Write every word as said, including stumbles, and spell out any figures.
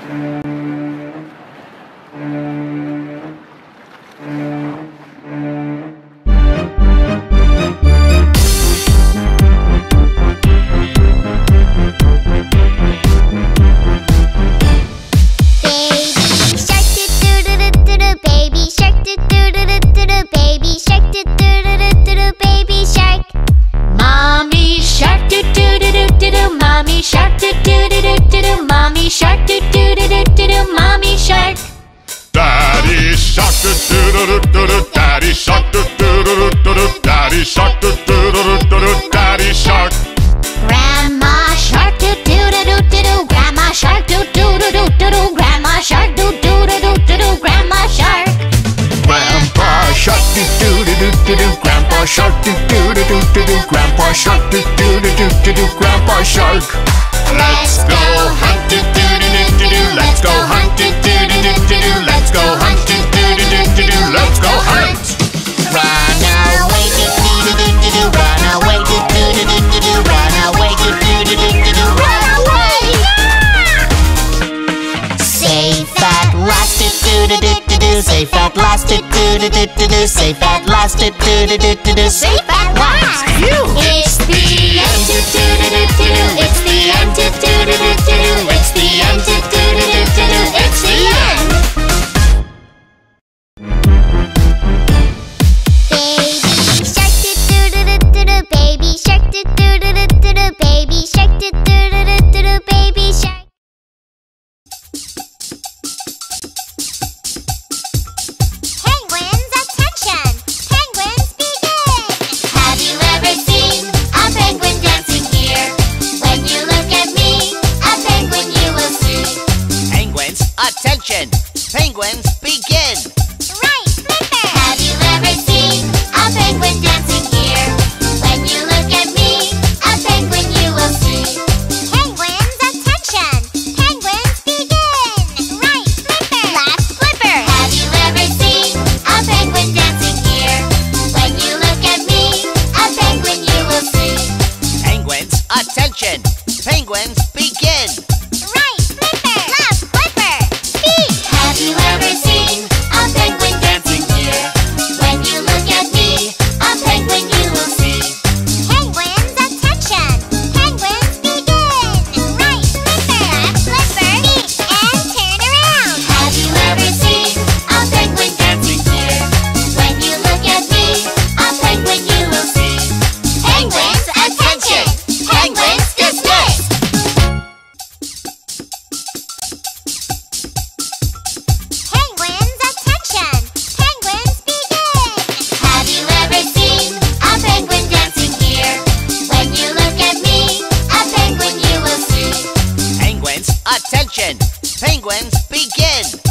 Grandpa Shark. Let's go hunt do do do do do do. Let's go hunt do do do do do do. Let's go hunt do do do do do do. Let's go hunt. Run away do do do do do do. Run away do do do do do do. Run away do do do do do do. Run away. Safe at last do do do do do do. Safe at last do do do do do do. Safe at last do do do do do do. Safe at last. It's the end do do do do do do. It's the end do do do do do do. It's the end do do do do do do. It's the end. Baby shark do do do do do do. Baby shark do do do do do do. Baby shark. Penguins, attention! Penguins begin! Have you ever seen a penguin dancing here? When you look at me, a penguin you will see. Penguins, attention! Penguins begin! Right, Flipper! Have you ever seen a penguin dancing here? When you look at me, a penguin you will see. Penguins, attention! Penguins begin! Right, Flipper! Left, Flipper! Have you ever seen a penguin dancing here? When you look at me, a penguin you will see. Penguins, attention! Penguins begin! Right, Flipper! Left, Flipper! Speak! Have you ever seen a penguin dancing here? When you look at me, a penguin you will see. Penguins, attention! Penguins begin! Right, Flipper! Left, Flipper! Speak and turn around! Have you ever seen a penguin dancing here? When you look at me, a penguin you will see. Penguins, attention! Penguins dismissed! Penguins, attention! Penguins begin! Have you ever seen a penguin dancing here? When you look at me, a penguin you will see. Penguins, attention! Penguins begin!